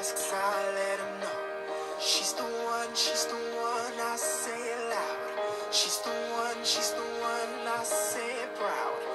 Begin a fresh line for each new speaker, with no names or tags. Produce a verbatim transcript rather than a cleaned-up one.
asks, I let him know. She's the one, she's the one, I say it loud. She's the one, she's the one, I say it proud.